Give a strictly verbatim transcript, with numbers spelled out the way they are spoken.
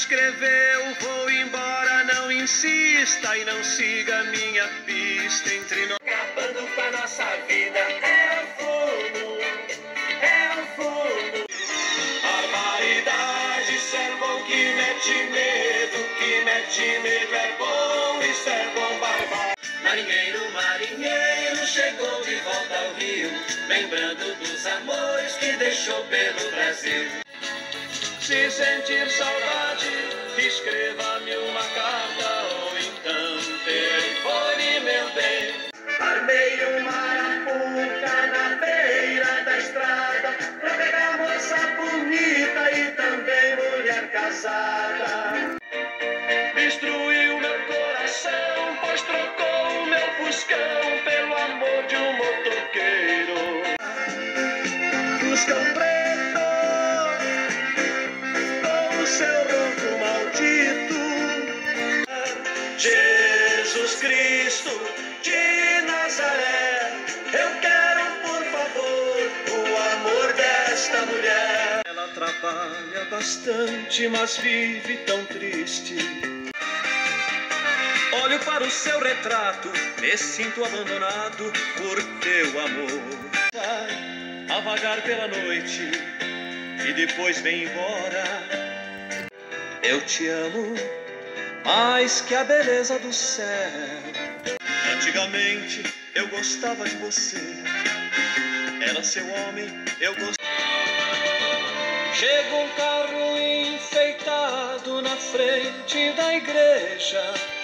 escreveu, vou embora, não insista e não siga minha pista entre nós. Acabando com a nossa vida, é o fundo, é o fundo. Barbaridade, isso é bom que mete medo, que mete medo é bom, isso é bom, barbaridade. Marinheiro, marinheiro, chegou de volta ao Rio, lembrando dos amores que deixou pelo Brasil. Se sentir saudade, escreva-me uma carta ou então telefone, meu bem. Armei uma arapuca na beira da estrada pra pegar moça bonita e também mulher casada. Destruiu meu coração, pois trocou o meu fuscão pelo amor de um motoqueiro. Fuscão preto, com o seu ronco maldito. Jesus Cristo de Nazaré, eu quero, por favor, o amor desta mulher. Ela trabalha bastante, mas vive tão triste. Olho para o seu retrato, me sinto abandonado por teu amor. Vai a vagar pela noite e depois vem embora. Eu te amo mais que a beleza do céu. Antigamente eu gostava de você, era seu homem, eu gostava. Chega um carro enfeitado na frente da igreja.